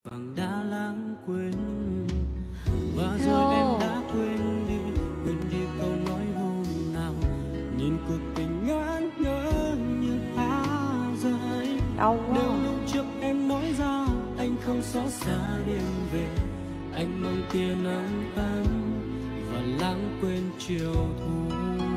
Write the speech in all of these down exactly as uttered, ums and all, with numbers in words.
vàng đã lãng quên và rồi em đã quên đi quên đi câu nói hôm nào nhìn cuộc tình ngắn ngỡ như phá rơi. Đau quá. Nếu lúc trước em nói ra anh không xót xa đêm về, anh mong tia nắng ấm và lãng quên chiều thu.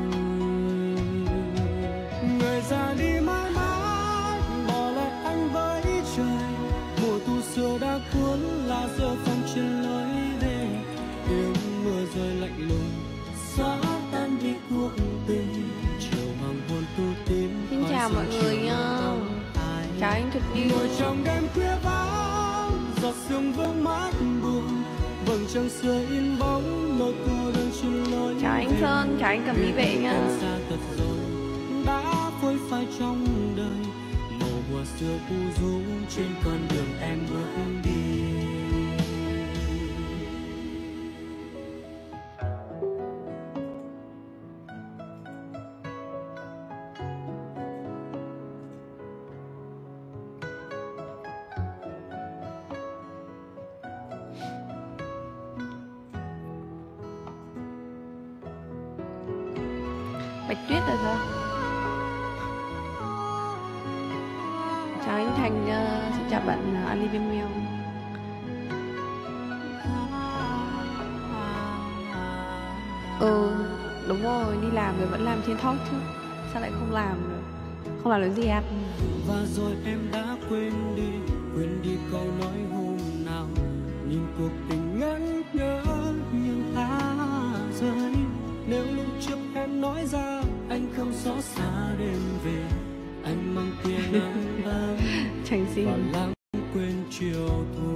Người ra đi mãi mãi bỏ lại anh với trời, mùa thu xưa đã cuốn lá rơi phong trên lối về. Tiếng mưa rơi lạnh lùng xóa tan đi cuộc tình, chiều hoàng hôn tu tím. Xin chào mọi người nha. Chào anh Thực Như. Ngồi trong đêm khuya vắng, giọt sương vương mát buồn, vầng trăng xưa in bóng nỗi cô đơn trên lối. Chào anh Sơn, chào anh Cầm Mỹ Vệ nha. Đã phôi phai trong đời màu hoa xưa u rũ trên con đường em bước đi. Bạch Tuyết là sao? Chào anh Thành, uh, xin chào bạn uh, Ali Viên Mèo. Ừ, đúng rồi, đi làm rồi vẫn làm trên talk chứ. Sao lại không làm nữa? Không làm được gì ạ? Và rồi em đã quên đi, quên đi câu nói hôm nào, nhìn cuộc tình ngắn ngỡ như lá rơi. Nếu lúc trước em nói ra anh không xót xa đêm về, anh mang tia nắng ấm Chẳng gì và lãng quên chiều thu.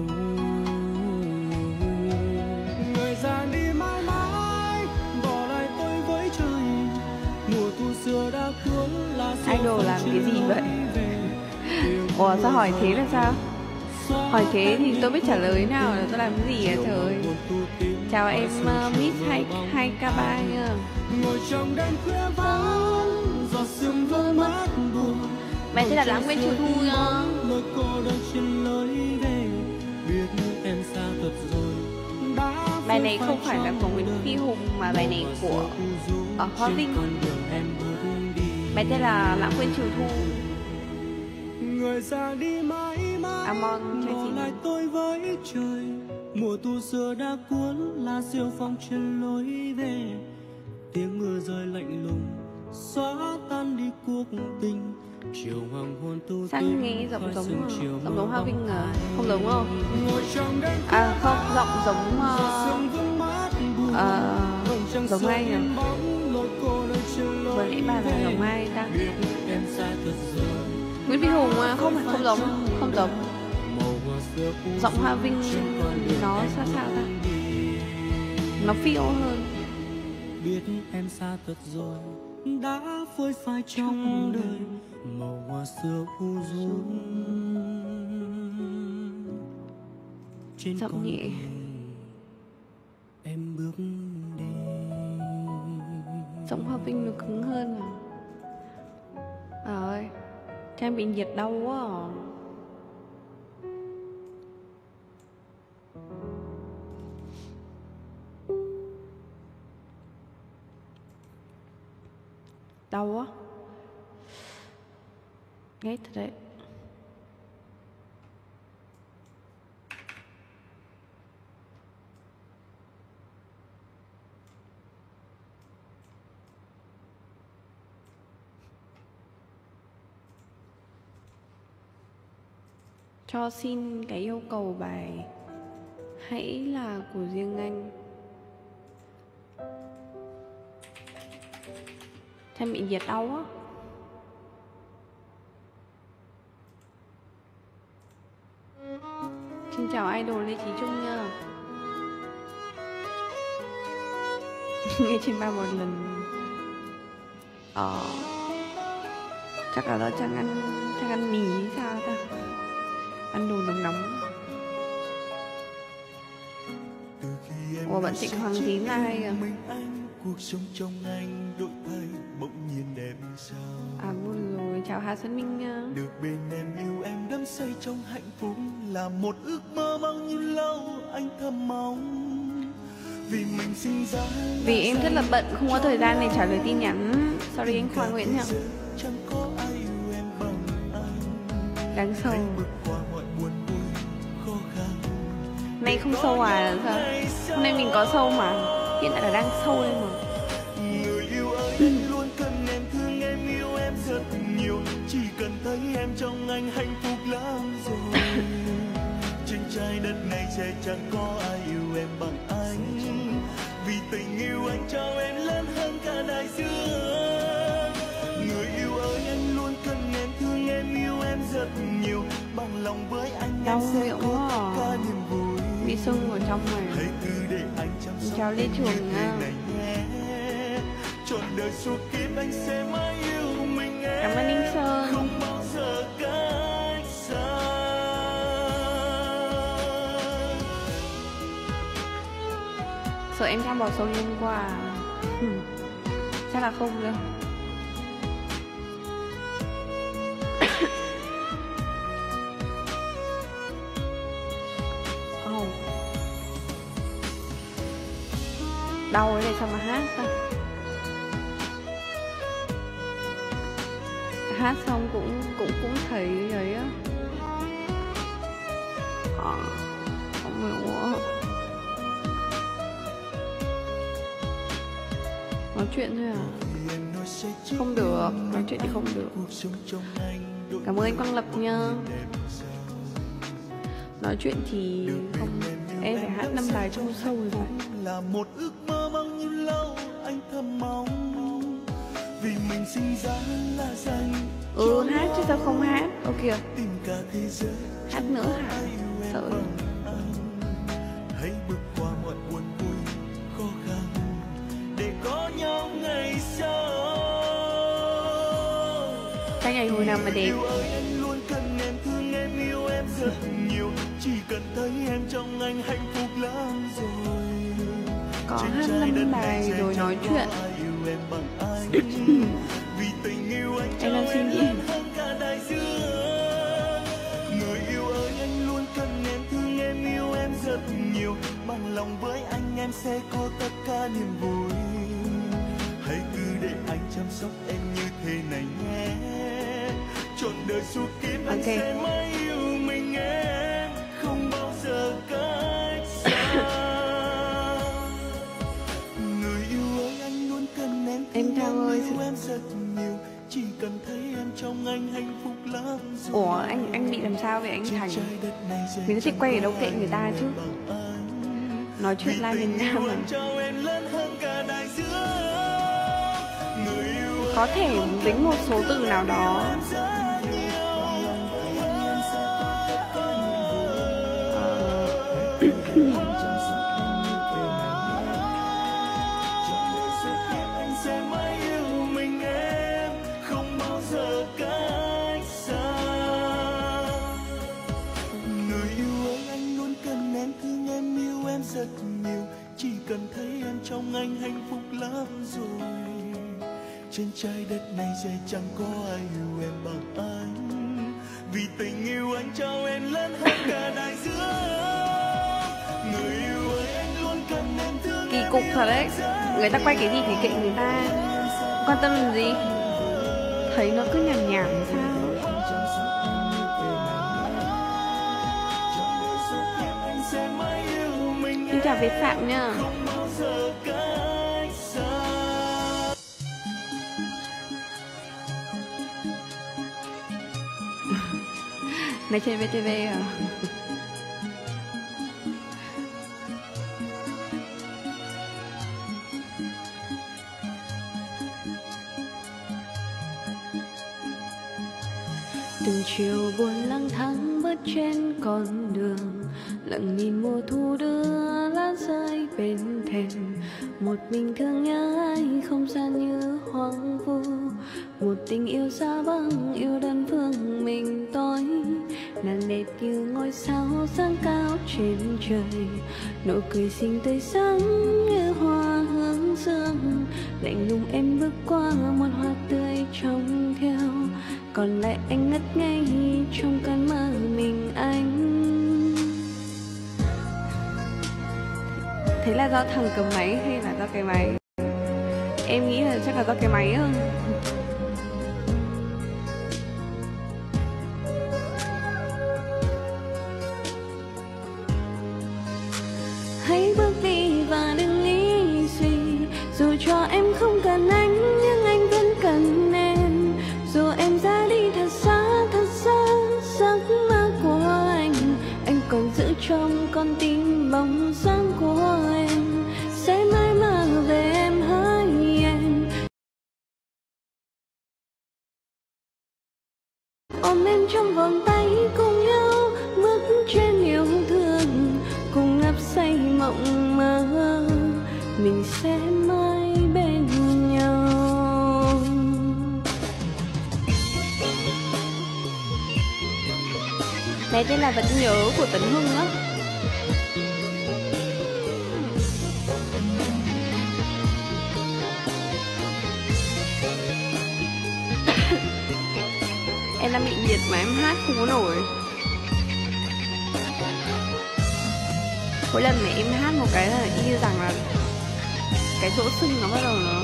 Người ra đi mãi mãi bỏ lại tôi với trời, mùa thu xưa đã cuốn lá rơi. Idol làm cái gì vậy? Ủa sao hỏi thế là sao? Hỏi thế thì tôi biết trả lời nào là tôi làm cái gì à trời. Chào em uh, Miss hai K ba nha. Ngồi trong đêm khuya vắng, giọt sương vương mát buồn. Mẹ thế là lãng quên chiều thu nha. Nỗi cô đơn trên lối về, biết em xa thật rồi. Bài này không phải là của Nguyễn Phi Hùng mà bài này của ở Hoa Vinh. Bài tên là Lãng quên chiều thu. Người ra đi mãi mãi Amon bỏ lại tôi với trời, mùa thu xưa đã cuốn lá diêu phong trên lối về. Tiếng mưa rơi lạnh lùng xóa tan đi cuộc tình, chiều hoàng hôn tu Sang nghe giọng giống giọng giống Hoa Vinh à? Không giống không? À không, giọng giống uh, uh, giống ai nhỉ? Vừa nãy bà là giống ai ta? Nguyễn Phi Hùng à? Không, không giống, không giống. Giọng Hoa Vinh nó sao sao ta? Nó phiêu hơn. Biết em xa thật rồi, đã phôi phai trong đời màu hoa xưa u rũ. Trên giọng nhẹ em bước đi. Giọng Hoa Vinh nó cứng hơn à? Rồi, Trang bị nhiệt đau quá à. Đau quá. Ghét thật đấy. Cho xin cái yêu cầu bài Hãy là của riêng anh. Thêm bị diệt đau á. Xin chào idol Lê Trí Trung nha. Nghe trên ba một lần. Ờ chắc là do Trang ăn Trang ăn mì hay sao ta, ăn đồ nóng nóng. Ủa bạn Trịnh Hoàng Tín là hay à? Cuộc sống trong anh đổi thay bỗng nhiên đẹp sao. À buồn rồi, chào Hà Xuân Minh nha. Được bên em yêu em đắm say trong hạnh phúc là là một ước mơ bao nhiêu lâu anh thầm mong. Vì mình sinh ra Vì em rất là bận, không có thời gian để trả lời tin nhắn. Sorry anh Khoa Nguyễn nhỉ. Chẳng có ai yêu em bằng anh. Đáng sâu. Bước qua mọi buồn vui khó khăn. Nay không sâu à? Sao? Hôm nay mình có sâu mà. Hiện tại là đang sâu lên mà. Người yêu ơi, anh luôn cần em, thương em, yêu em rất nhiều. Chỉ cần thấy em trong anh hạnh phúc lắm rồi. Trên trái đất này sẽ chẳng có ai yêu em bằng anh. Vì tình yêu anh cho em lớn hơn cả đại dương. Người yêu ơi, anh luôn cần em, thương em, yêu em rất nhiều. Bằng lòng với anh em sẽ có tất cả niềm vui. Bị sưng ở trong này. Hãy cứ để anh chăm sóc cháu lên trường nha. Trọn đời suốt kiếp anh sẽ mãi yêu mình em. Cảm ơn anh Sơn. Không bao giờ cách xa. Sợ em Trang bỏ sâu hôm qua. Ừ. Chắc là không đâu. Oh. Đau đấy, sao mà hát ta? Hát xong cũng cũng cũng thấy ấy á. À, không hiểu á. Nói chuyện thôi à? Không được, nói chuyện thì không được. Cảm ơn anh Quang Lập nha. Nói chuyện thì không, em phải hát năm bài trong sâu rồi phải. Là một ước mơ bao nhiêu lâu anh thầm mong. Vì mình sinh ra là dành. Ừ, hát chứ sao không hát. Ô kìa, Tìm cả thế giới hát nữa hả? Sợ. Hãy bước qua mọi buồn vui khó khăn để có nhau ngày sau. Cái ngày hồi nào mà đẹp. Yêu ơi, anh luôn cần em, thương em, yêu em rất nhiều. Chỉ cần thấy em trong anh hạnh phúc lắm rồi. Có hát năm bài rồi nói chuyện. Vì tình yêu anh em đang suy nghĩ. Người yêu ơi, anh luôn cần em, thương em, yêu em rất nhiều. Bằng lòng với anh em sẽ có tất cả niềm vui. Hãy cứ để anh chăm sóc em như thế này nhé. Trọn đời suốt kiếp anh okay. sẽ mãi yêu mình em. Không bao giờ cách xa. Người yêu ơi, anh luôn cần em, em Trang ơi, yêu em rất nhiều. Chỉ cần thấy em trong anh hạnh phúc lắm rồi. Ủa anh anh bị làm sao vậy anh Thành? Mình có thích quay ở đâu kệ người ta chứ. Nói chuyện live miền Nam mà. Có thể dính một số từ nào đó. Rất nhiều, chỉ cần thấy em trong anh hạnh phúc lắm rồi. Trên trái đất này sẽ chẳng có ai yêu em bằng anh. Vì tình yêu anh cho em lớn hơn cả đại dương. Người yêu ơi, anh luôn cần em, thương Kỳ cục thật đấy. Người ta quay cái gì thì kệ người ta. Quan tâm làm gì. Thấy nó cứ nhảm nhảm sao. Xin chào Việt Phạm nha. Này trên vê tê vê à? Từng chiều buồn lang thang bước trên con đường, lặng nhìn mùa thu đưa lá rơi bên thềm. Một mình thương nhớ ai không gian như hoang vu. Một tình yêu xa băng yêu đơn phương mình tối. Nàng đẹp như ngôi sao sáng cao trên trời. Nụ cười xinh tươi sáng như hoa hướng dương. Lạnh lùng em bước qua một hoa tươi trông theo. Còn lại anh ngất ngây trong cơn mơ mình anh. Thế là do thằng cầm máy hay là do cái máy? Em nghĩ là chắc là do cái máy hơn. Hãy bước đi và đừng nghĩ suy, dù cho em không cần anh nhưng anh vẫn cần em. Dù em ra đi thật xa thật xa, giấc mơ của anh anh còn giữ trong con tim bóng dáng của em. Sẽ mãi mơ về em hỡi em, ôm em trong vòng tay cùng nhau bước trên yêu thương, cùng ngập say mộng mơ mình sẽ mãi bên nhau. Này tên là Vẫn Nhớ của Tấn Hưng á. Em đang bị nhiệt mà em hát không có nổi. Mỗi lần mà em hát một cái là y như rằng là cái chỗ sưng nó bắt đầu nó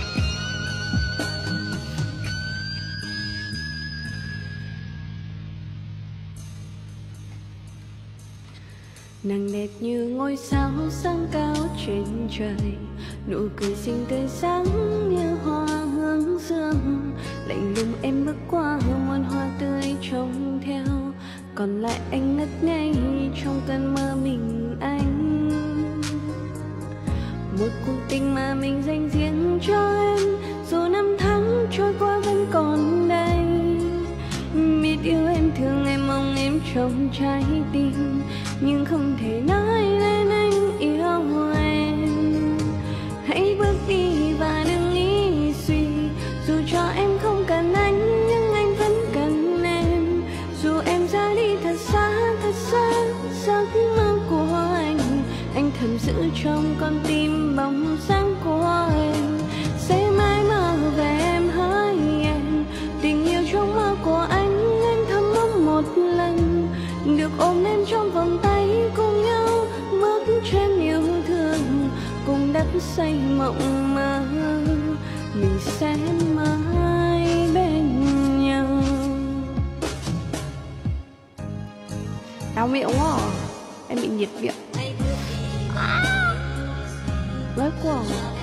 Nàng đẹp như ngôi sao sáng cao trên trời, nụ cười xinh tươi sáng như hoa hướng dương. Lạnh lùng em bước qua muôn hoa tươi trông theo, còn lại anh ngất ngây trong cơn mơ mình anh. Một cuộc tình mà mình dành riêng cho em, dù năm tháng trôi qua vẫn còn đây. Biết yêu em thương em mong em trong trái tim, nhưng không thể nói lên anh yêu em. Hãy bước đi và đừng nghĩ suy, dù cho em không cần anh nhưng anh vẫn cần em. Dù em ra đi thật xa thật xa, giấc mơ của anh anh thầm giữ trong con tim bóng dáng của em. Sẽ mãi mơ về em hỡi em, tình yêu trong mơ của anh anh thầm mong một lần được ôm em trong vòng tay cùng nhau bước trên yêu thương, cùng đắp xây mộng mơ mình sẽ mãi bên nhau. đau miệng quá à. Em bị nhiệt miệng. Nói quá.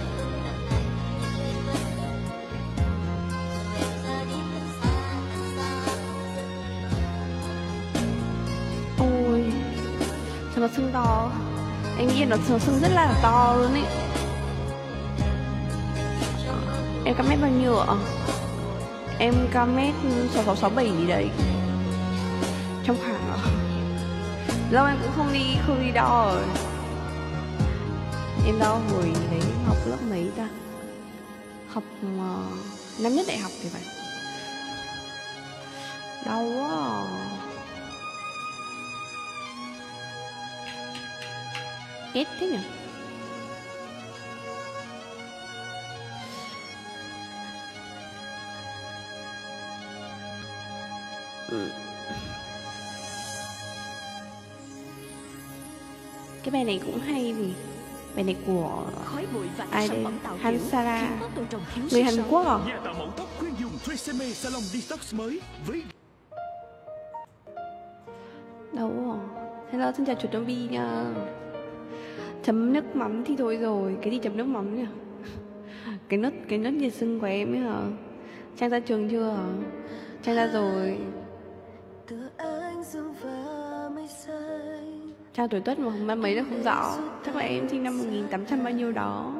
Ôi, sao nó sưng to. Em nghĩ nó sưng rất là to luôn ý. Em cao mét bao nhiêu ạ? Em cao mét sáu sáu sáu bảy gì đấy. Trong khoảng đó. Lâu em cũng không đi không đi đo rồi. Em đo hồi đấy học lớp mấy ta? Học uh, năm nhất đại học thì phải. Đau quá à. Ghét thế nhỉ? Ừ. Cái bài này cũng hay vì bài này của ai đây? Hansara, người Hàn Quốc à? Đâu à? Hello, xin chào chuột Đông Bi nha. Chấm nước mắm thì thôi rồi, cái gì chấm nước mắm nhỉ? Cái nốt cái nốt nhiệt sưng của em ấy hả? Trang ra trường chưa hả? Trang ra rồi. Trang tuổi Tuất mà năm mấy là không rõ. Chắc là em sinh năm một nghìn tám trăm bao nhiêu đó.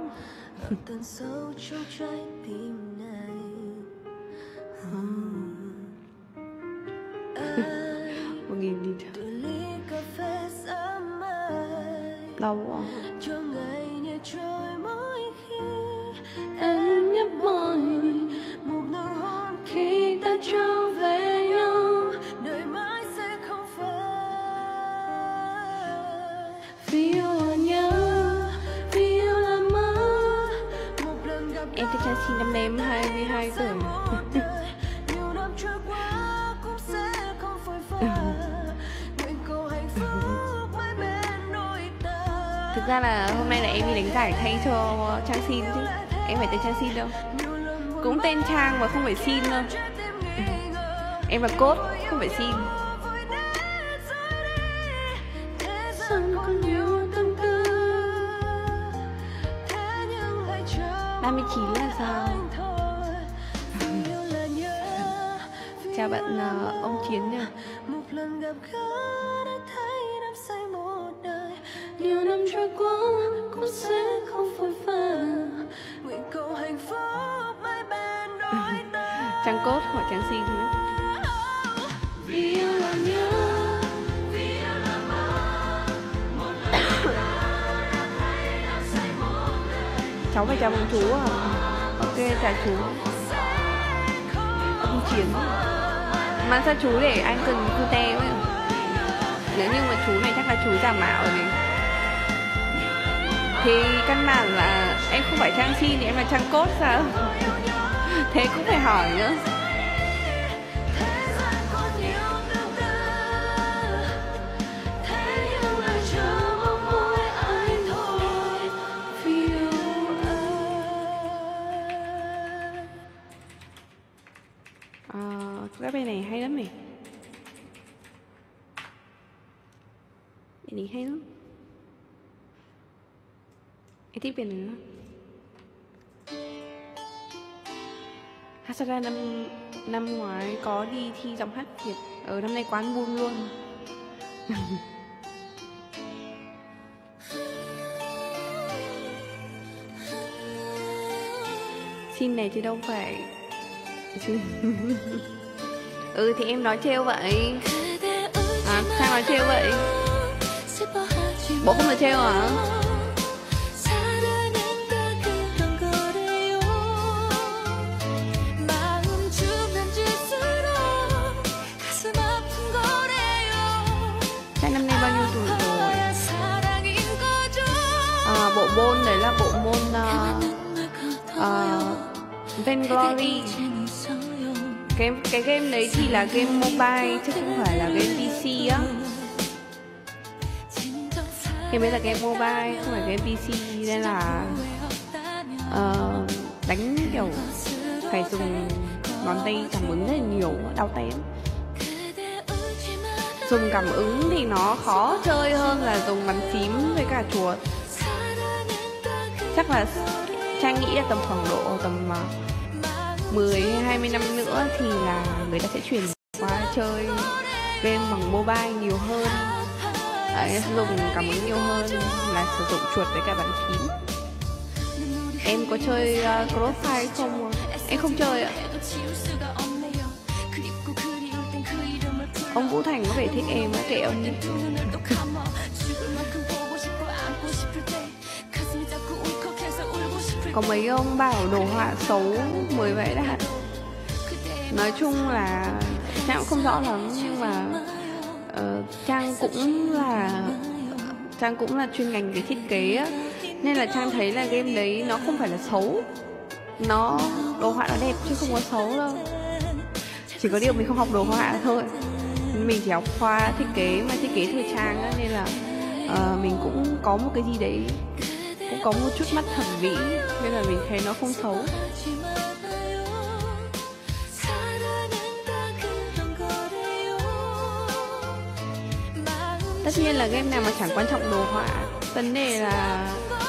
Một nghìn gì đó. Lâu à. Em nhấp môi một nụ hôn khi ta trở về nhau, đời mãi sẽ không phai. Vì yêu là nhớ, vì yêu là mơ. Một lần gặp em chắc chắn sinh năm nay em hai mươi hai tuổi. nhiều năm trôi qua cũng sẽ không phai phai. Nguyện cầu hạnh phúc mãi bên đôi ta. Thực ra là hôm nay là em đi đánh giải thay cho Trang Xin chứ. Em phải tên Trang Xin đâu. Cũng tên Trang mà không phải Xin đâu. Em là Cốt, không phải Xin. ba mươi chín là sao? Chào bạn uh, ông Chiến nha. Nhiều năm trôi qua cũng sẽ không phôi pha. Nguyện cầu hạnh phúc mãi bên đôi ta. Trang Cốt hoặc Trang Xin nữa. Vì yêu là nhớ, vì yêu là mơ. Một lần đã thấy đắm say một đời. Cháu phải chào mừng chú à? Ok, chào chú. Ông Chiến. Mà sao chú để anh cần cute quá? Nếu như mà chú này chắc là chú giả mạo rồi này. Thì căn bản là em không phải Trang Xin thì em là Trang Cốt sao? Thế cũng phải hỏi nữa. À, cái bài này hay lắm này. Bài này hay lắm. Em thích bài này nữa. Thật ra năm năm ngoái có đi thi giọng hát Việt. Ở năm nay quán buông luôn. Xin này chứ đâu phải. Ừ thì em nói trêu vậy. À sao nói trêu vậy? Bộ không nói trêu hả? Năm nay bao nhiêu tuổi rồi? À, bộ môn đấy là bộ môn uh, uh, Vainglory. Cái, cái game đấy thì là game mobile chứ không phải là game pê xê á. Game đấy là game mobile, không phải game pê xê. Nên là uh, đánh kiểu phải dùng ngón tay cảm ứng rất là nhiều, đau tay lắm. Dùng cảm ứng thì nó khó chơi hơn là dùng bàn phím với cả chuột. Chắc là Trang nghĩ là tầm khoảng độ tầm mười hay hai mươi năm nữa thì là người ta sẽ chuyển qua chơi game bằng mobile nhiều hơn. Đấy, dùng cảm ứng nhiều hơn là sử dụng chuột với cả bàn phím. Em có chơi uh, Crossfire không? Em không chơi ạ. Ông Vũ Thành có vẻ thích em á, kệ ông đi. Có mấy ông bảo đồ họa xấu mới vậy đã. Nói chung là Trang cũng không rõ lắm, nhưng mà uh, Trang cũng là Trang cũng là chuyên ngành về thiết kế á, nên là Trang thấy là game đấy nó không phải là xấu. Nó đồ họa nó đẹp chứ không có xấu đâu. Chỉ có điều mình không học đồ họa thôi. Mình chỉ học khoa thiết kế mà thiết kế thời trang á, nên là uh, mình cũng có một cái gì đấy, cũng có một chút mắt thẩm mỹ, nên là mình thấy nó không xấu. Tất nhiên là game nào mà chẳng quan trọng đồ họa. Vấn đề là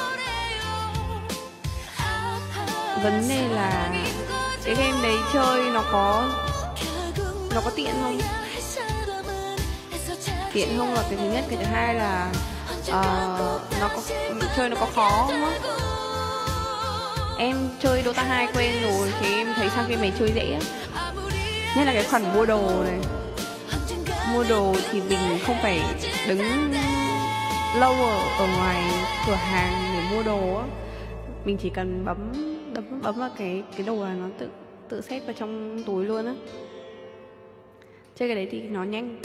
Vấn đề là cái game đấy chơi nó có Nó có tiện không? Tiện không là cái thứ nhất. Cái thứ hai là uh, nó có, chơi nó có khó không á? Em chơi Dota hai quen rồi thì em thấy sang game này chơi dễ á. Nhất là cái khoản mua đồ này. Mua đồ thì mình không phải đứng lâu ở, ở ngoài cửa hàng để mua đồ á. Mình chỉ cần bấm bấm bấm vào cái cái đồ là nó tự tự xếp vào trong túi luôn á. Chơi cái đấy thì nó nhanh.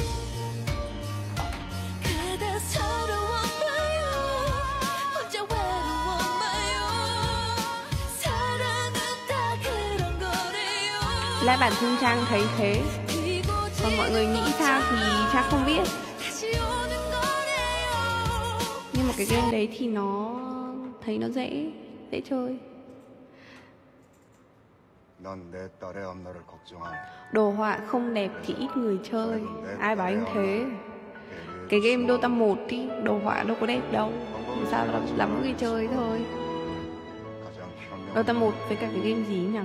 Là bản thân Trang thấy thế, còn mọi người nghĩ sao thì Trang không biết. Nhưng mà cái game đấy thì nó thấy nó dễ dễ chơi. Đồ họa không đẹp thì ít người chơi. Ai bảo anh thế? Cái game Dota một thì đồ họa đâu có đẹp đâu, sao là làm mỗi người chơi thôi. Dota một với cả cái game gì nhỉ?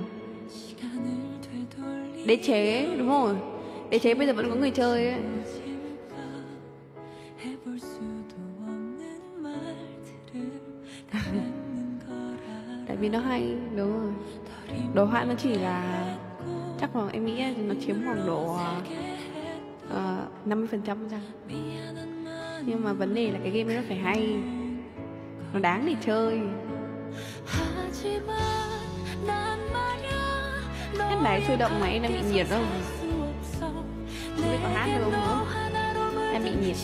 Đế chế, đúng rồi. Đế chế bây giờ vẫn có người chơi ấy. Tại vì nó hay, đúng rồi. Đồ họa nó chỉ là, chắc là em nghĩ nó chiếm khoảng độ uh, năm mươi phần trăm ra. Nhưng mà vấn đề là cái game nó phải hay, nó đáng để chơi. Hát bài sôi động mà em đang bị nhiệt không? Không biết có hát được không nữa? Em bị nhiệt.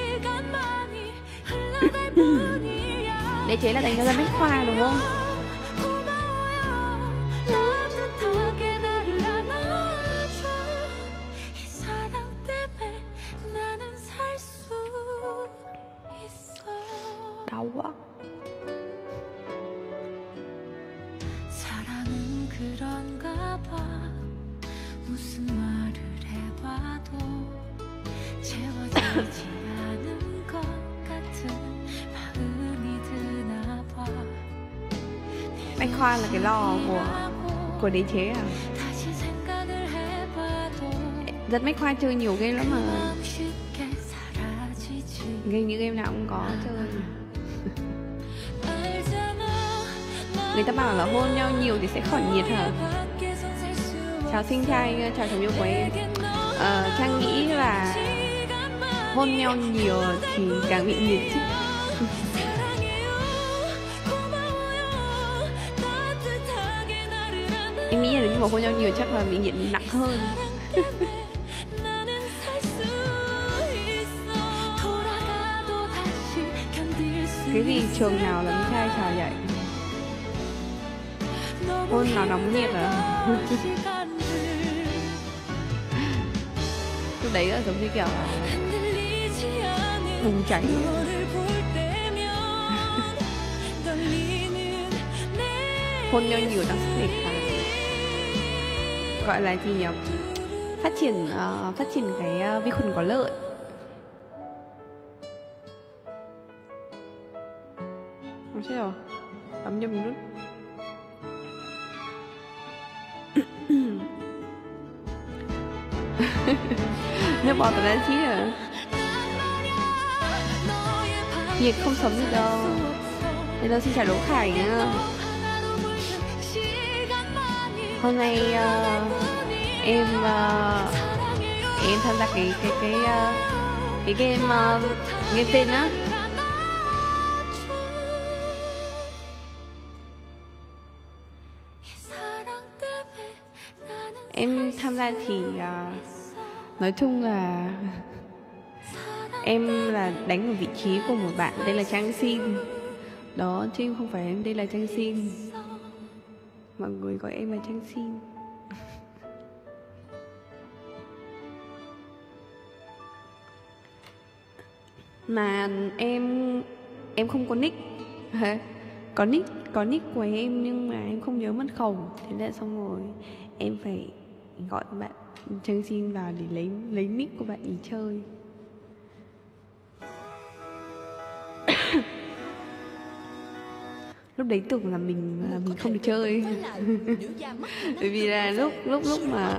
Đế chế là dành cho dân bách khoa đúng không? Đau quá. Bách khoa là cái lò của của đế chế à? Rất bách khoa chơi nhiều game lắm mà. Game như game nào cũng có chơi. Người ta bảo là hôn nhau nhiều thì sẽ khỏi nhiệt hả? Chào Sinh Trai, chào chồng yêu của em. ờ, Trang nghĩ là hôn nhau nhiều thì càng bị nhiệt chứ. Em nghĩ là nếu mà hôn nhau nhiều chắc là bị nhiệt nặng hơn. Cái gì trường nào là con trai chào vậy? Hôn nào nóng nhiệt à? Lúc đấy là giống như kiểu bùng cháy. Hôn nhau nhiều đang sức đề kháng. Gọi là gì nhỉ? Phát triển uh, phát triển cái uh, vi khuẩn có lợi. Không biết rồi. Bấm nhầm nút. Nước bọt từ ra xí rồi. Nhiệt không sống được đâu. Bây giờ xin chào Đỗ Khải nhá. Hôm nay uh, em uh, em tham gia cái cái cái uh, cái game uh, game tên á. Em tham gia thì uh, nói chung là em là đánh ở vị trí của một bạn đây là Trang Xin. Đó chứ không phải em đây là Trang Xin. Mọi người gọi em là Trang Xin. Mà em em không có nick. Có nick có nick của em nhưng mà em không nhớ mật khẩu. Thế là xong rồi em phải gọi bạn Trang Xin vào để lấy lấy nick của bạn ý chơi. Lúc đấy tưởng là mình là mình không được chơi. Bởi vì là lúc lúc lúc mà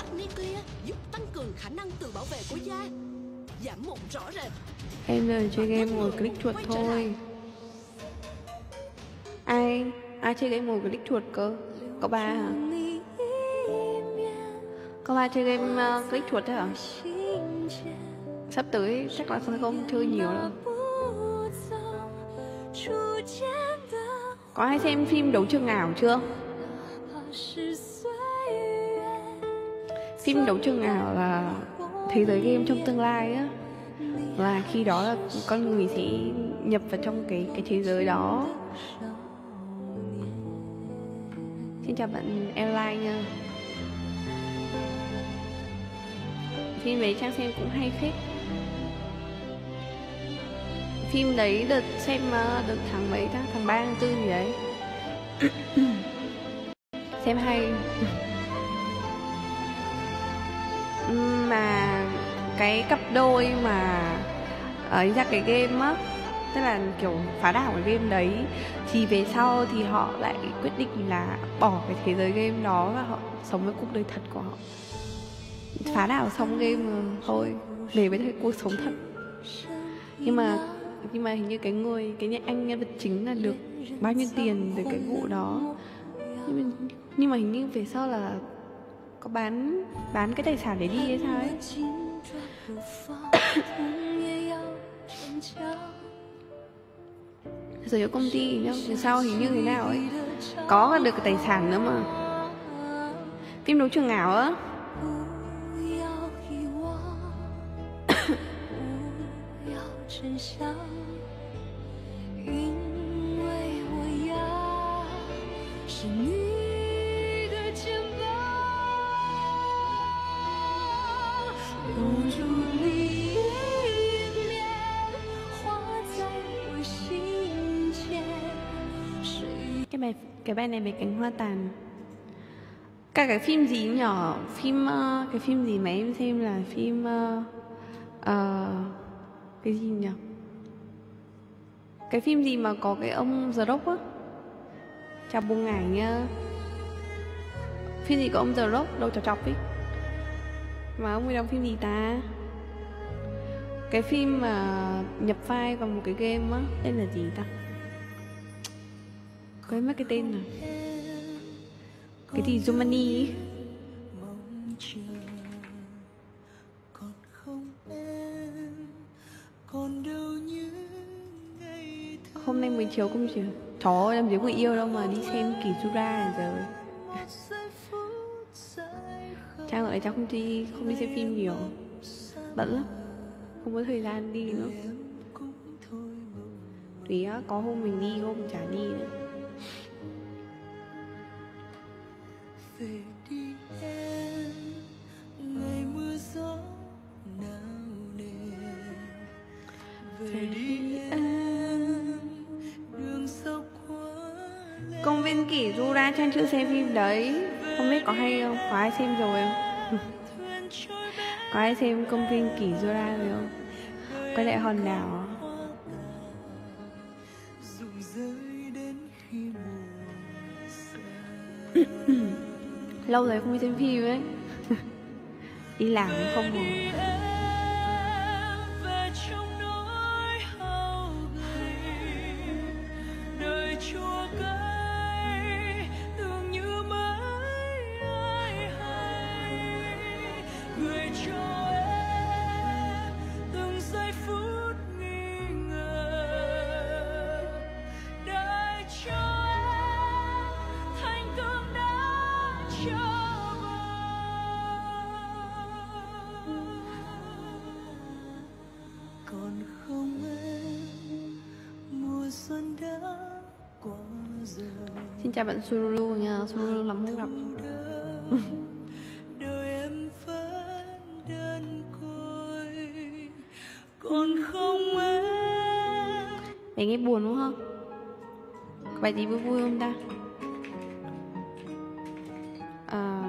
em giờ chơi game ngồi click chuột thôi. Ai ai chơi game ngồi click chuột cơ? Có ba hả? Có ba chơi game uh, click chuột thế hả? Sắp tới chắc là không không chơi nhiều đâu. Có ai xem phim Đấu Trường Ảo chưa? Phim Đấu Trường Ảo là thế giới game trong tương lai á. Và khi đó là con người sẽ nhập vào trong cái cái thế giới đó. Xin chào bạn Airline nha. Phim đấy Trang xem cũng hay phết. phim đấy đợt xem uh, đợt tháng mấy ta, tháng ba tháng tư gì đấy. Xem hay. Mà cái cặp đôi mà ấy ra cái game á, tức là kiểu phá đảo cái game đấy, thì về sau thì họ lại quyết định là bỏ cái thế giới game đó và họ sống với cuộc đời thật của họ. Phá đảo xong game rồi, thôi về với thời cuộc sống thật. Nhưng mà nhưng mà hình như cái người cái anh nhân vật chính là được bao nhiêu tiền từ cái vụ đó. Nhưng mà, nhưng mà hình như về sau là có bán bán cái tài sản đấy đi hay sao ấy. Rồi ở công ty nhá, từ sau hình như thế nào ấy, có được cái tài sản nữa mà. Phim Đấu Trường Ảo á. Cái bài cái bài này về cánh hoa tàn. Cả cái phim gì nhỏ, phim uh, cái phim gì mà em xem là phim uh, uh, cái gì nhỉ? Cái phim gì mà có cái ông The Rock á. Chào buông ngải nha. Phim gì có ông The Rock đâu chọc chọc ấy. Mà ông ấy đóng phim gì ta? Cái phim mà nhập vai vào một cái game á, tên là gì ta? Quên mất cái tên rồi. Cái gì Jumanji. Hôm nay mới chiếu không chứ? Trời ơi, làm gì có người yêu đâu mà đi xem Kỷ Jura rồi. Trang ở đây cháu không đi không đi xem phim nhiều, bận lắm, không có thời gian đi nữa. Vì á, có hôm mình đi, hôm chả đi nữa. Về đi em, ngày mưa gió nào nề. Về đi em, đường dốc quá. Công viên Kỷ Jura Trang chưa xem phim đấy, không biết có hay không, có ai xem rồi không? Có ai xem Công viên Kỷ Jura rồi không? Quay lại hòn đảo. Lâu rồi không đi xem phim ấy. Đi làm không rồi. Xin chào bạn Surulu nha, Surulu lắm không gặp. Mày nghe buồn đúng không? Có bài gì vui vui không ta? À...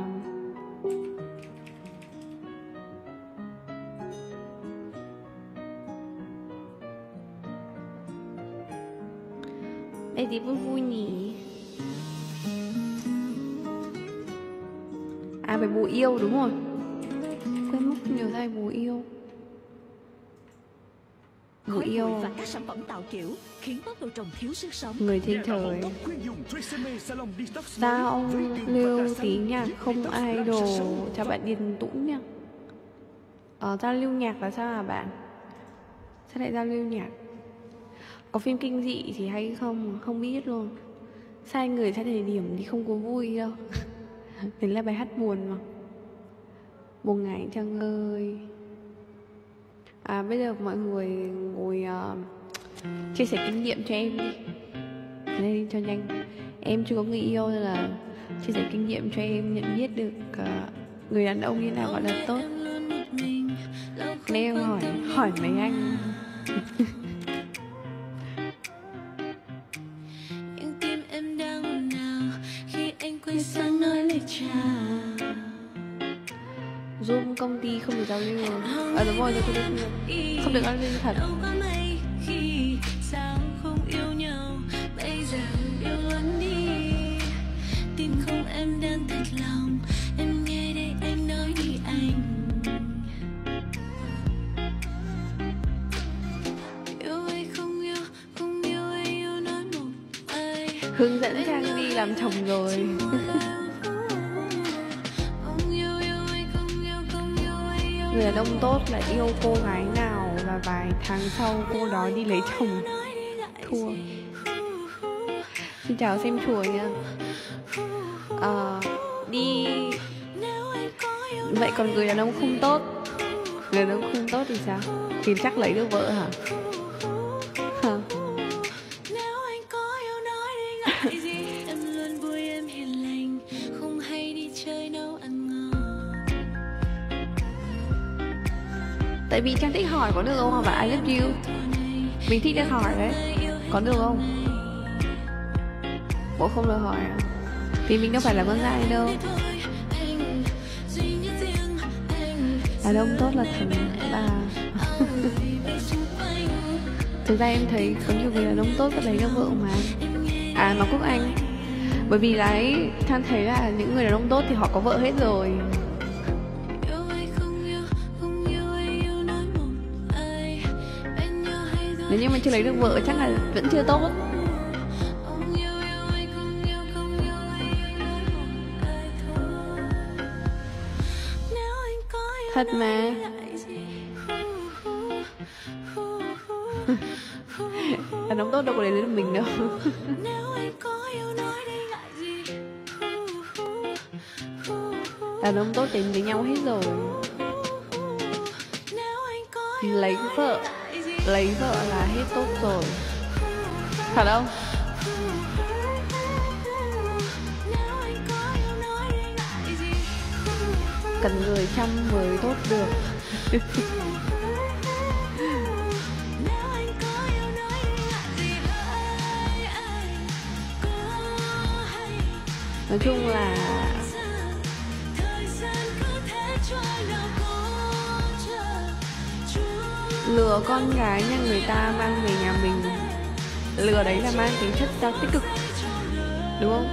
Bài gì vui vui nhỉ? À, bài Bùa Yêu đúng rồi. Quên mất nhiều thay Bùa Yêu. Bùa Yêu và các sản phẩm tạo kiểu khiến tóc tôi trông thiếu sức sống. Người trên trời. Sao lưu tí nhạc không idol. Chào bạn Điền Tũng nha. Ờ, giao lưu nhạc là sao hả bạn? Sao lại giao lưu nhạc? Có phim kinh dị thì hay không? Không biết luôn. Sai người sai thời điểm thì không có vui đâu. Đấy là bài hát buồn mà. Buồn ngải Trang ơi. À, bây giờ mọi người ngồi uh, chia sẻ kinh nghiệm cho em đi. Lên cho nhanh. Em chưa có người yêu nên là chia sẻ kinh nghiệm cho em nhận biết được uh, người đàn ông như nào gọi là tốt. Nên em hỏi hỏi mấy anh. không được giao lưu. À đúng rồi, tôi không được, không được giao lưu thật. Không em đang thật lòng, em nghe đây anh nói đi anh. Yêu hay không yêu, không yêu hay yêu nói một ai. Hướng dẫn Trang đi làm chồng rồi. Người đàn ông tốt là yêu cô gái nào và vài tháng sau cô đó đi lấy chồng. Thua. Xin chào xem chùa nha. À, đi. Vậy còn người đàn ông không tốt, người đàn ông không tốt thì sao? Thì chắc lấy được vợ hả? Hả? Tại vì Trang thích hỏi có được không hả bạn? I love you. Mình thích được hỏi đấy. Có được không? Bộ không được hỏi à? Vì mình đâu phải là con gái đâu. Đàn ông tốt là thần là thực ra em thấy có nhiều người đàn ông tốt vẫn lấy được vợ mà. À mà Quốc Anh, bởi vì là ấy, Than thấy là những người đàn ông tốt thì họ có vợ hết rồi. Nếu như mà chưa lấy được vợ chắc là vẫn chưa tốt. Thật mà. Đàn ông tốt đâu có lấy được mình đâu. Đàn ông tốt đến với nhau hết rồi. Lấy vợ, lấy vợ là hết tốt rồi. Thật không? Cần người chăm mới tốt được. Nói chung là lừa con gái nhà người ta mang về nhà mình, lừa đấy là mang tính chất giao tích cực, đúng không?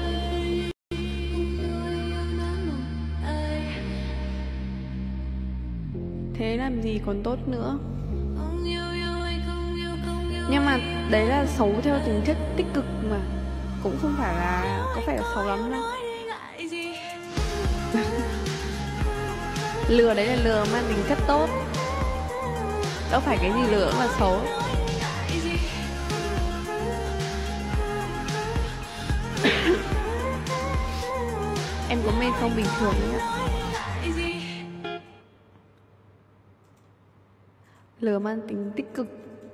Thế làm gì còn tốt nữa. Nhưng mà đấy là xấu theo tính chất tích cực mà, cũng không phải là có phải là xấu lắm đâu. Lừa đấy là lừa mang tính chất tốt, đâu phải cái gì lừa mà xấu. Em có mê không bình thường đấy ạ. Lừa mang tính tích cực.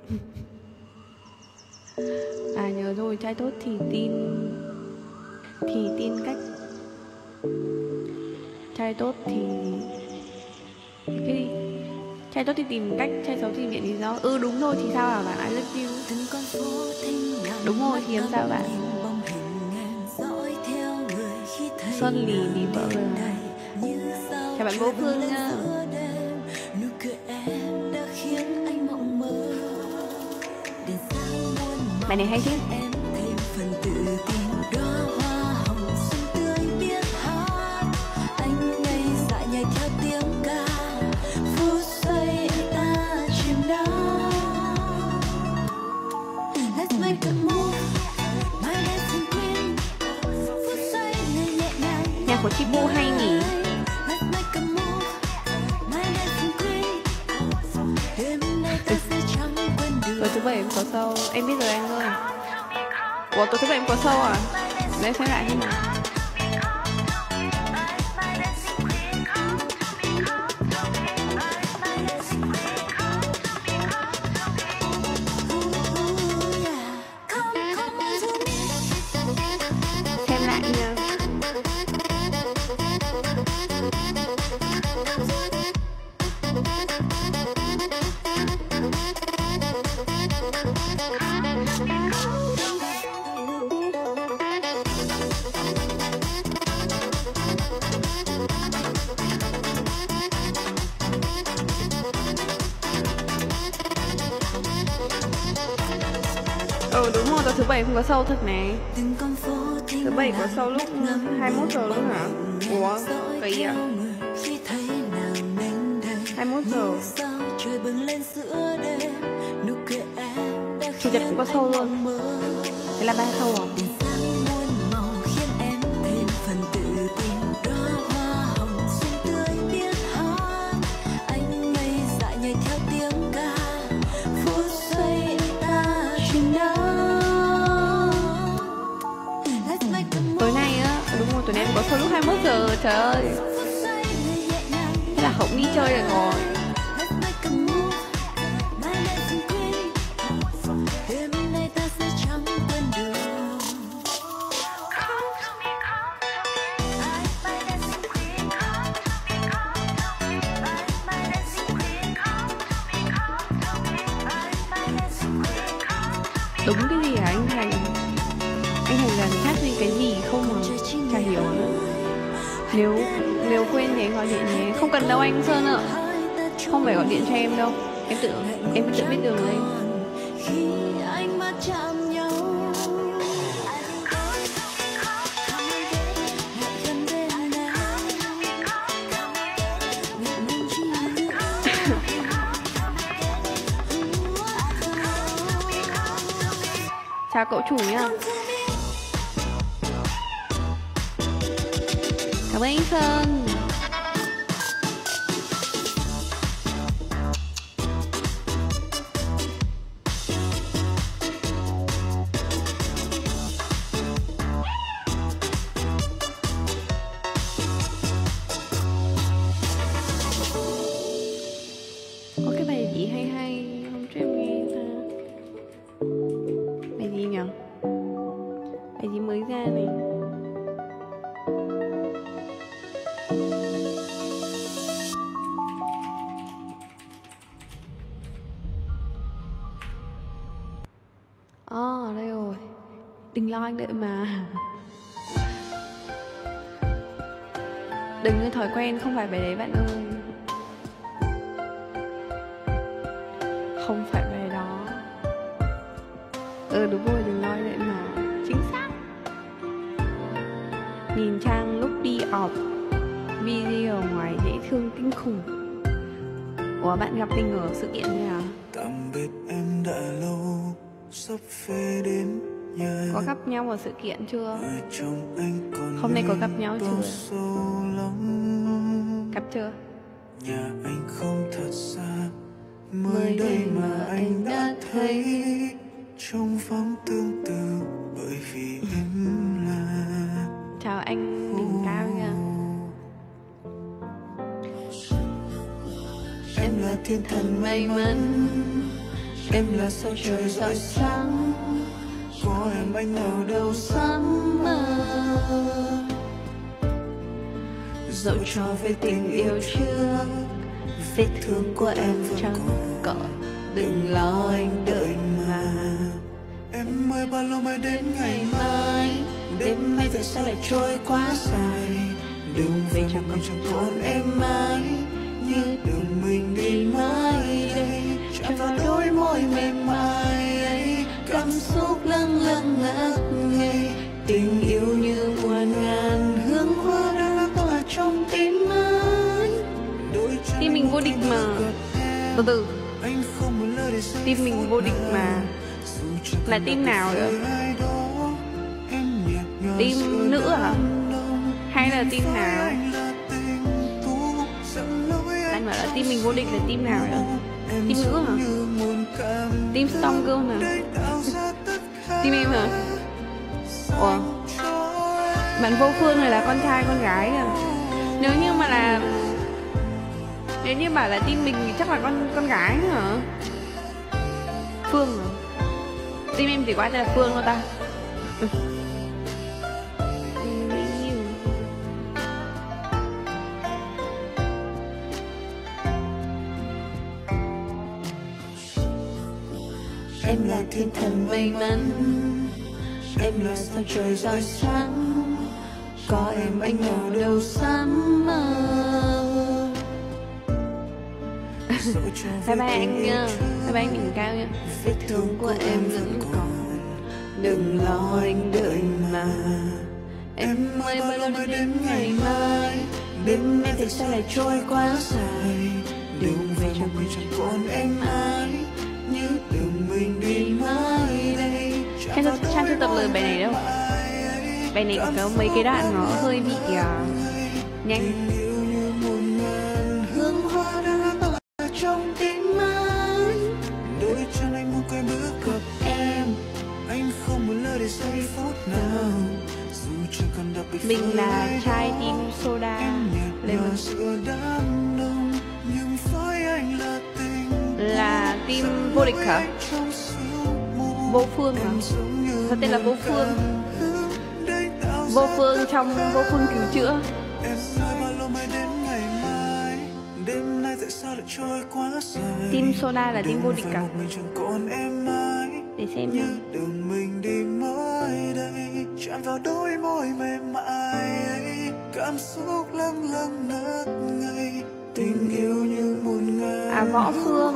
À nhớ rồi, trai tốt thì tin Thì tin cách. Trai tốt thì cái gì? Trai tốt thì tìm cách, trai xấu thì viện lý do. Ừ đúng rồi thì sao hả bạn? I love you. Đúng rồi thì làm sao bạn? Xuân lì vì vợ rồi hả? Chào bạn Vô Phương nha. Bài này hay chứ? Nhạc của Chibu hay nhỉ? Tối thứ bảy em có show. Em biết rồi anh ơi. Ủa tối thứ bảy em có show à? Để em xem lại xem nào. Xem lại nha. Ừ đúng rồi, thứ bảy không có show thật này. Thứ bảy có show lúc hai mươi mốt giờ luôn hả? Ủa, kỳ à? hai mươi mốt giờ. Chủ nhật cũng có show luôn. Thế là ba show à? Tối nay á, đúng rồi, tối nay có show lúc hai mươi mốt giờ, trời ơi. Thế là không đi chơi được rồi. Đúng cái gì hả anh Thành? Anh Thành gần khác gì cái gì không mà chả hiểu nữa. Nếu nếu quên thì anh gọi điện nhé. Không cần đâu anh Sơn ạ. Không phải gọi điện cho em đâu. Em tự em tự biết đường lên. Chào cậu chủ nhá. Cảm ơn anh Sơn. Có cái bài gì hay hay không cho em nghe ta? Bài gì nhỉ? Bài gì mới ra này? À, đây rồi. Đừng lo anh đợi mà. Đừng như thói quen, không phải bài đấy bạn ơi. Không phải bài đó. Ừ đúng rồi, đừng lo anh đợi mà. Chính xác. Nhìn Trang lúc đi off video ngoài dễ thương kinh khủng. Ủa bạn gặp mình ở sự kiện gì à? Tạm biệt em đã lâu, sắp về đến nhà. Có gặp nhau ở sự kiện chưa? Anh hôm nay có gặp nhau chưa? Gặp chưa? Nhà anh không thật xa, mới đây mà anh đã thấy trong vắng tương tư, bởi vì em là. Chào anh đỉnh cao nha. Em là thiên thần may mắn, em là sao trời rọi sáng, có em anh nào đâu dám mơ. Dẫu cho về tình yêu trước, vết thương của em chẳng còn, đừng lo anh đợi mà. Em ơi bao lâu mới đến ngày mai, đêm nay tại sao lại trôi quá dài. Đừng về chẳng còn chẳng còn em mãi, như đường mình đi mãi đây. Chạm vào đôi môi mềm mại ấy, cảm xúc lâng lâng ngất ngây. Tình yêu như muôn ngàn hương hoa đang tỏa trong tim anh. Tim mình vô địch mà. Từ từ. Tim mình vô địch mà. Là tim nào vậy? Tim nữ à? Hay là tim nào? Anh bảo là tim mình vô địch là tim nào vậy? Tim nữ hả? Tim Song Girl hả? Tim em hả? Ủa? Bạn Vô Phương này là con trai con gái à? Nếu như mà là Nếu như bảo là tim mình thì chắc là con con gái hả? Phương hả? Tim em chỉ qua tên là Phương thôi ta. Em là thiên thần may mắn, em là sao trời rọi sáng, có em anh nào đâu dám mơ. Bye bye anh nha. Bye bye anh đỉnh cao nha. Vết thương của em vẫn còn, đừng lo anh đợi mà. Em ơi bao lâu mới đến ngày mai, đêm nay tại sao lại trôi quá dài. Đừng về trong mình chẳng còn em ai, như đường mình đi mãi đây. Em chưa, Trang chưa tập lời bài này đâu. Bài này có mấy cái đoạn nó hơi bị uh, nhanh. Hương hoa đang tỏa trong tim anh, đôi chân anh muốn quay bước gặp em. Anh không muốn lỡ để giây phút nào, dù chẳng còn đặc biệt. Mình là trai team Soda Lemon, là team vô địch hả? Vô Phương hả? Nó tên là Vô Phương. Vô Phương trong Vô Phương cứu chữa. Team Soda là team vô địch cả. Để xem nha. Đường mình đi mãi đây, chạm vào đôi môi mềm mại ấy, cảm xúc lâng lâng ngất ngây, tình yêu như một ngày. À, Võ Phương.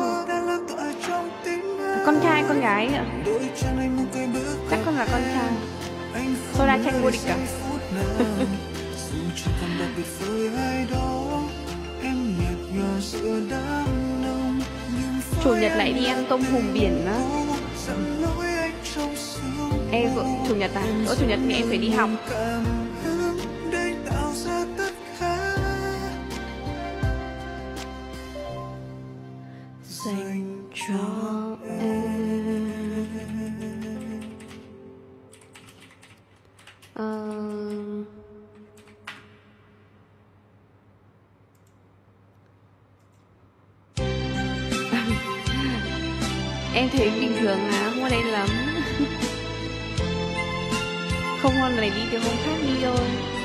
Con trai con gái ạ? Chắc con là con trai. Soda tranh vô địch cả. Chủ nhật lại đi ăn tôm hùm biển á. Em chủ nhật à? Ở chủ nhật thì em phải đi học. Dành cho em. Ờ... Em thấy bình thường à, không có đây lắm. Không ngon này đi thì hôm khác đi thôi.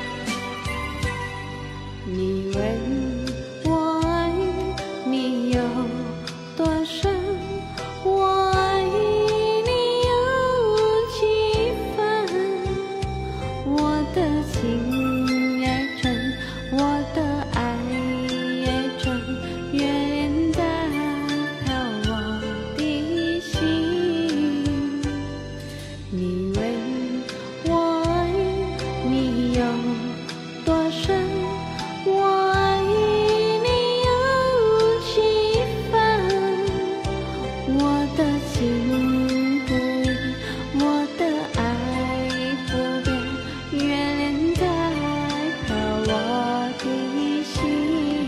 你问我爱你有多深，我爱你有几分，我的情也真，我的爱也真，月亮代表我的心。你问我爱你有多深，我爱你有几分，我的情不移，我的爱不变，月亮代表我的心，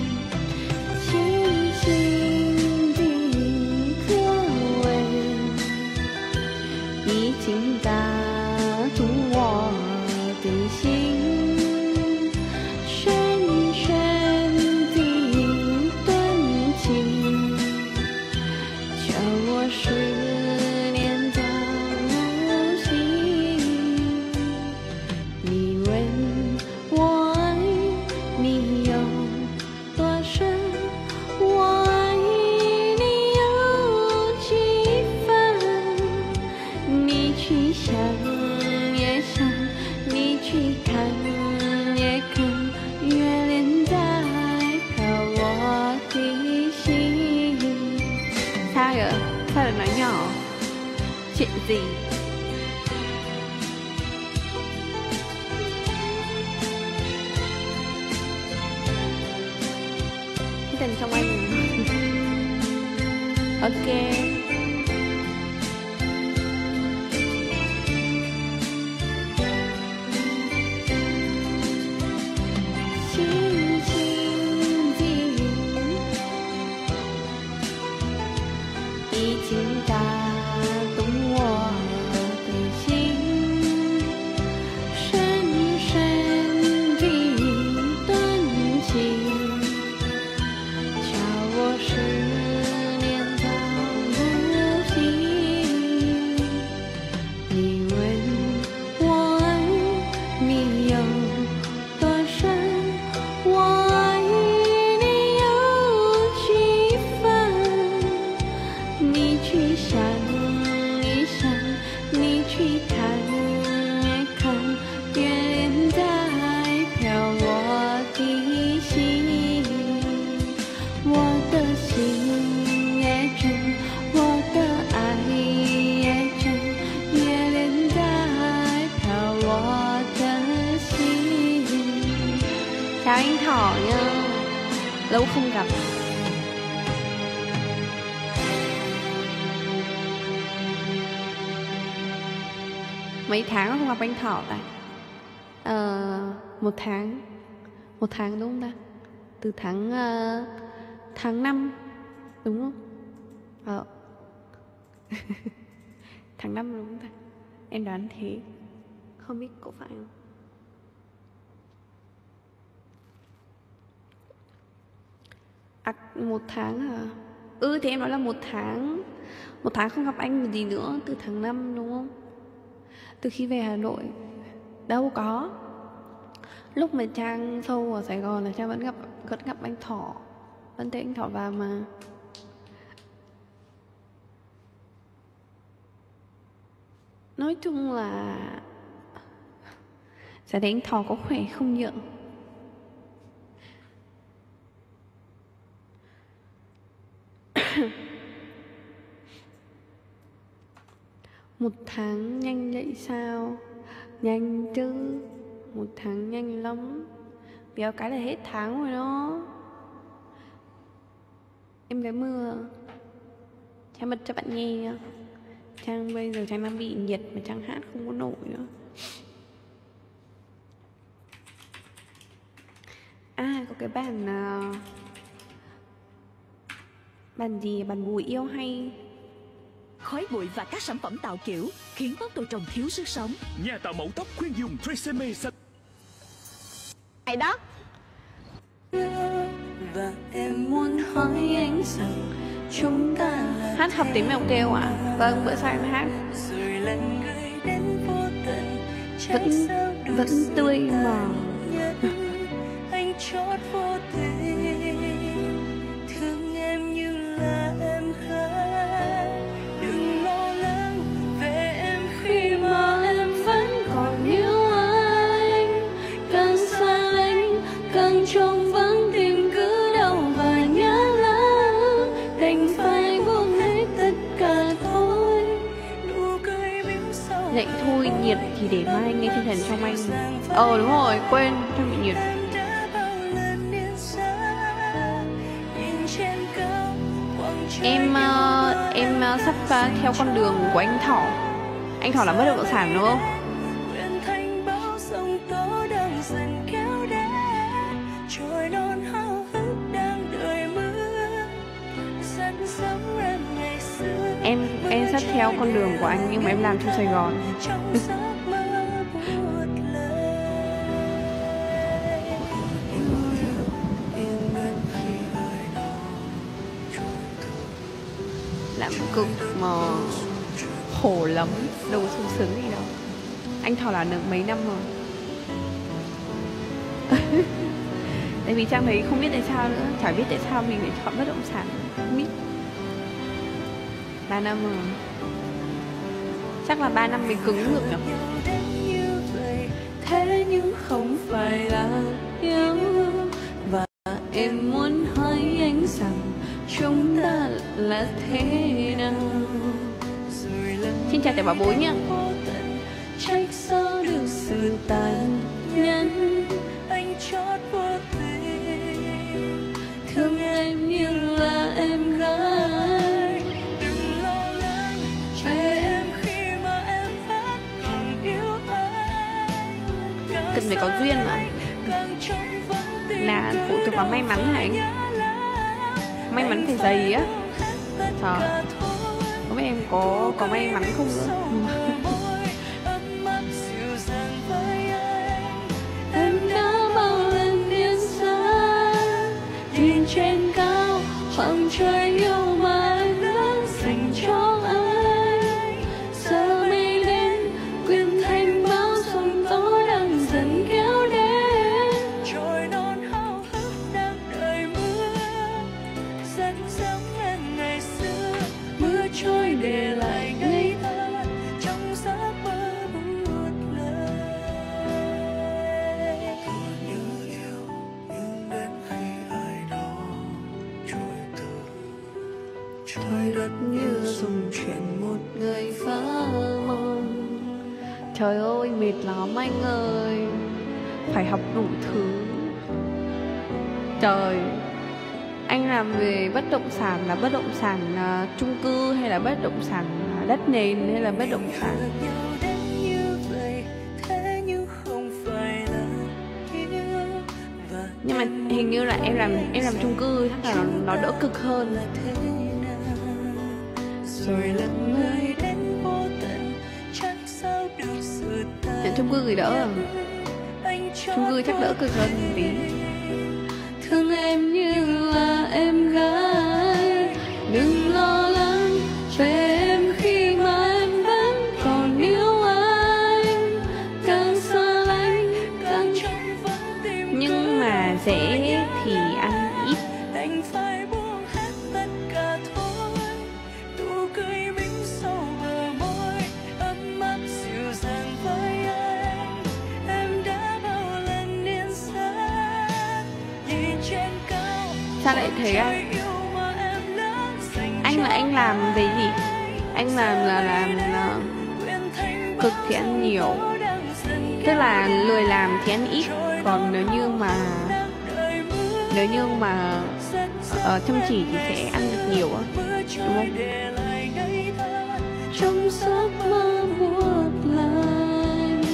轻轻的歌吻已经打动我的心。思念到如今，你问我爱你有多深，我爱你有几分，你去想也想，你去看也看，月亮代表我的心。 Sao vậy? Sao lại nói nhỏ? Chuyện gì? Cái tình trong anh. Ok. lâu không gặp. Mấy tháng không gặp anh Thọ ta? Ờ, một tháng. Một tháng đúng không ta? Từ tháng uh, tháng năm đúng không? Ờ. Tháng năm đúng không ta? Em đoán thế. Không biết có phải không? À, một tháng à? Ừ thì em nói là một tháng. Một tháng không gặp anh gì nữa. Từ tháng năm đúng không? Từ khi về Hà Nội. Đâu có. Lúc mà Trang sâu ở Sài Gòn là Trang vẫn gặp vẫn gặp anh Thọ. Vẫn thấy anh Thọ vào mà. Nói chung là sẽ thấy anh Thọ có khỏe không nhở? Một tháng nhanh vậy sao? Nhanh chứ. Một tháng nhanh lắm. Béo cái là hết tháng rồi đó. Em gái mưa. Trang bật cho bạn nghe nha. Trang bây giờ Trang đang bị nhiệt mà Trang hát không có nổi nữa. À có cái bản uh, bản gì? Bản Bùi Yêu hay. Khói bụi và các sản phẩm tạo kiểu khiến tóc tôi trông thiếu sức sống. Nhà tạo mẫu tóc khuyên dùng Tresemme xanh. Này đó. Và em muốn hỏi anh rằng chúng ta là hát hợp tiếng mèo kêu ạ. À? Vâng, bữa sau em hát. rồi lần người đến vô tận Vẫn vẫn tươi mà. Anh chót vô tình thương em như là em khác. Đừng lo lắng về em khi mà em vẫn còn yêu anh. Càng xa lánh càng trông vắng tìm cứ đau và nhớ lắm. Đành phải buông hết tất cả thôi. Nụ cười biếu sâu Lạnh thôi, nhiệt thì để mai nghe thiên thần trong anh. Ờ đúng rồi, quên, Trang bị nhiệt. Em uh, em uh, sắp uh, theo con đường của anh Thọ. Anh Thọ là bất động sản đúng không? Em em sắp theo con đường của anh nhưng mà em làm trong Sài Gòn. Làm cực mà khổ lắm, đâu có sung sướng gì đâu. Anh Thọ là được mấy năm rồi. Tại vì Trang thấy không biết tại sao nữa. Chả biết tại sao mình lại chọn bất động sản. Không biết. Ba năm rồi. Chắc là ba năm mình cứng được nhỉ. Thế nhưng không phải là yêu. Và em muốn hỏi anh rằng chúng ta là thế nào. Xin chào tiểu bảo bối nhá. Trách sao được sự tàn nhẫn. Anh chót vô tình thương em như là em gái. Đừng lo lắng về em khi mà em vẫn còn yêu anh. Cần phải có duyên mà. Là phụ thuộc vào may mắn hả anh? May mắn phải dày á. Trời, không biết em có có may mắn không nữa. Em đã bao lần điên xa nhìn trên cao khoảng trời yêu mà em đã dành cho anh. Giờ mây đen quyện thành bão sóng gió đang dần kéo đến. Trôi non hao hức đang đợi mưa rất giống em ngày xưa. Mưa trôi để lại ngây thơ trong giấc mơ buốt lơi. Còn như yêu nhưng đến khi ai đó trôi từ trời đất như dùng chuyện một người phá mong. Trời ơi, mệt lắm anh ơi. Phải học đủ thứ. Trời, anh làm về bất động sản là bất động sản uh, chung cư hay là bất động sản uh, đất nền hay là bất động sản? Nhưng mà hình như là em làm em làm chung cư chắc là nó, nó đỡ cực hơn. Rồi lần người đến vô tận chắc sao được sự nhận chung cư thì đỡ à? Chung cư chắc đỡ cực hơn một tí. Thương em như là em gái, đừng lo lắng về em khi mà em vẫn còn yêu anh. Càng xa lánh càng trong vắng tim. Nhưng mà dễ thì ăn ít. Đành phải buông hết tất cả thôi. Nụ cười mỉm sau bờ môi ấm áp dịu dàng với anh. Em đã bao lần yên xa đi trên cao. Sao lại thế anh? Anh là anh làm về gì? Anh làm là làm là cực thì ăn nhiều, tức là lười làm thì ăn ít. Còn nếu như mà nếu như mà uh, chăm chỉ thì sẽ ăn được nhiều á, đúng không? Trong giấc mơ buốt lạnh.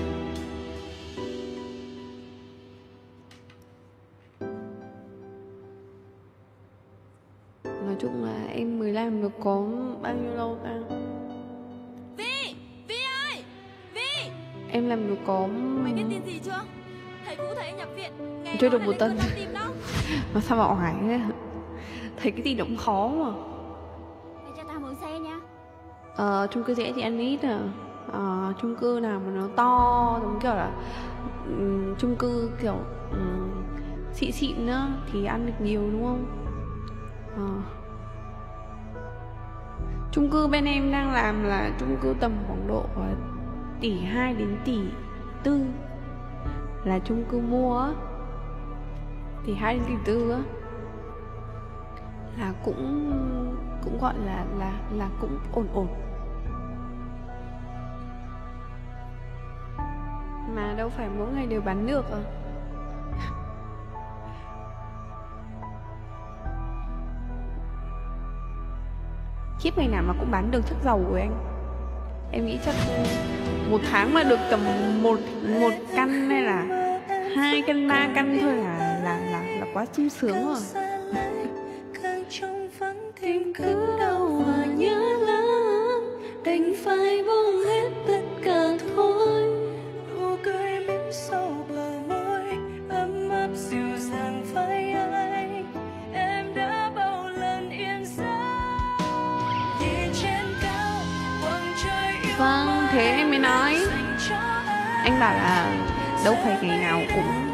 Nói chung là em mới làm được có bao nhiêu lâu ta? Vi, Vi ơi, Vi. Em làm được có... Mày biết tin gì chưa? Thầy Vũ thấy nhập viện. Nghe Chưa nói được là một tuần. lên cơn đau tim đó. Mà sao mà oải thế? Thấy cái gì cũng khó mà. Mày cho tao mượn xe nha. Ờ, chung cư rẻ thì ăn ít à. Ờ, chung cư nào mà nó to giống kiểu là um, chung cư kiểu um, xịn xịn á thì ăn được nhiều, đúng không? Ờ. Chung cư bên em đang làm là chung cư tầm khoảng độ tỷ hai đến tỷ tư là chung cư mua á, tỷ hai đến tỷ tư á, là cũng cũng gọi là là là cũng ổn ổn. Mà đâu phải mỗi ngày đều bán được à. Khiếp, ngày nào mà cũng bán được chắc giàu rồi anh. Em nghĩ chắc một tháng mà được tầm một một căn hay là hai căn ba căn thôi là là là là quá sung sướng rồi. Tim cứ đau và nhớ lắm, đành phải buông hết tất cả thôi. Nụ cười mỉm sau bờ môi ấm áp dịu dàng với anh. Em đã bao lần yên giá đi trên cao quang trời yêu. Vâng, thế em mới nói. Anh bảo là đâu phải ngày nào cũng,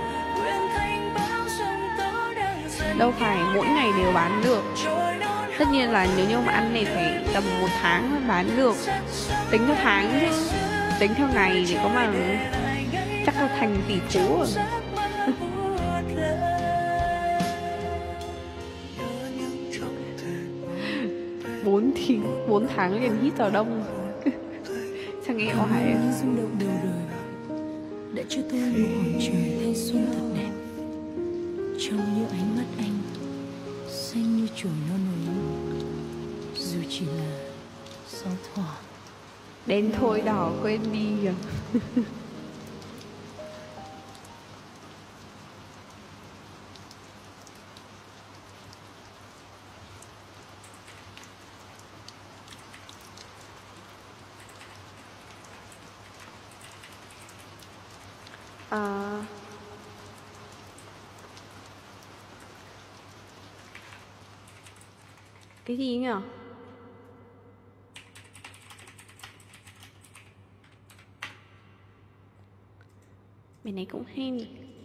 đâu phải mỗi ngày đều bán được. Tất nhiên là nếu như mà ăn này phải tầm một tháng mới bán được. Tính theo tháng chứ, tính theo ngày thì có mà chắc là thành tỷ phú rồi. Bốn thì bốn tháng liền hít vào đông. Sao nghe oải à? Rung động đầu đời đã cho tôi một khoảng trời thanh xuân thật đẹp. Trong như ánh mắt anh xanh như chồi non nổi, dù chỉ là gió thoảng. Đen thôi đỏ quên đi kìa. À, cái gì nhỉ? Bên này cũng hay.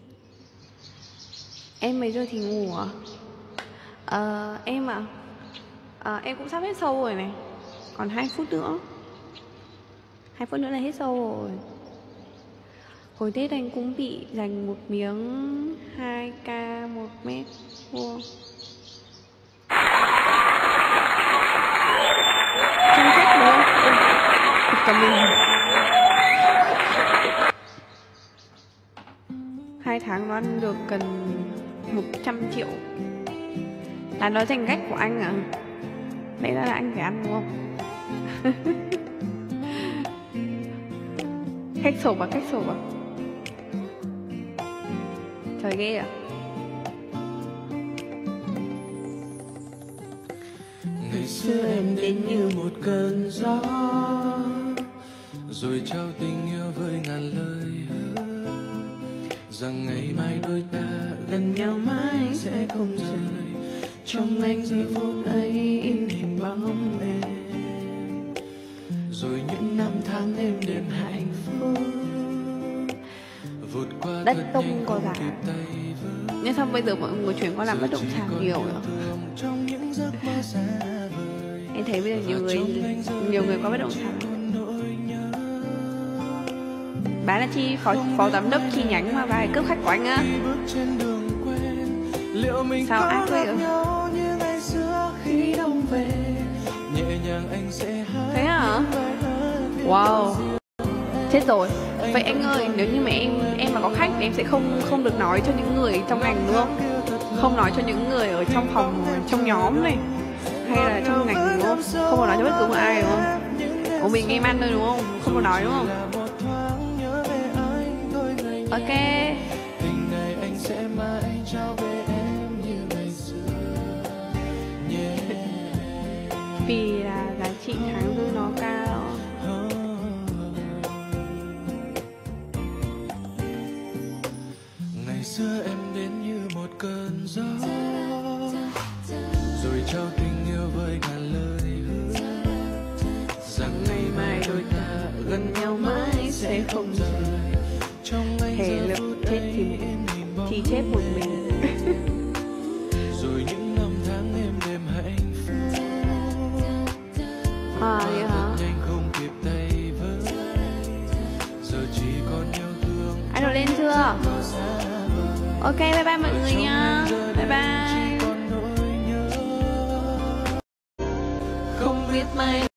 Em mấy giờ thì ngủ à? À, em à? À, em cũng sắp hết show rồi này. Còn hai phút nữa. Hai phút nữa là hết show rồi. Hồi Tết anh cũng bị dành một miếng hai k một mét vuông. Không khách đúng không? Ừ, cầm mình. Hai tháng nó ăn được gần một trăm triệu. Là nói thành cách của anh à? Đấy là anh phải ăn đúng không? Cách sổ à, cách sổ à? Trời ghê à? Ngày xưa em đến như một cơn gió, rồi trao tình yêu với ngàn lời hứa rằng ngày mai đôi ta gần nhau mãi sẽ không rời. Trong anh giây phút ấy in hình bóng em, rồi những năm tháng êm đềm hạnh phúc vụt qua Đất thật tung nhanh có không giá. kịp tay vỡ. Nhưng sao bây giờ mọi người chuyển qua làm bất động sản nhiều rồi? Trong những giấc mơ xa vời, Em thấy bây giờ nhiều người nhiều người có bất động sản. Bà là chi phó, phó giám đốc chi nhánh mà bà ấy cướp khách của anh á. Sao ác vậy rồi? Thế hả? Wow. Chết rồi. Vậy anh ơi, nếu như mà em em mà có khách thì em sẽ không không được nói cho những người trong ngành đúng không? Không nói cho những người ở trong phòng, trong nhóm này hay là trong ngành đúng không? Không có nói cho bất cứ một ai đúng không? Của mình em ăn thôi đúng không? Không có nói đúng không? Ok. Vì là giá trị tháng lương nó cao. Ngày xưa em đến như một cơn gió, rồi trao tình yêu với ngàn lời hứa rằng ngày mai đôi ta gần nhau mãi sẽ không rời. Trong anh Thể giờ lực phút chết ấy thì in hình bóng thì chết một mình. rồi những năm tháng êm đềm hạnh phúc À vậy hả? nhanh không kịp tay vỡ, giờ chỉ còn nhớ thương. Anh được lên chưa? Ok, bye bye mọi người nha. Bye bye. Không biết mai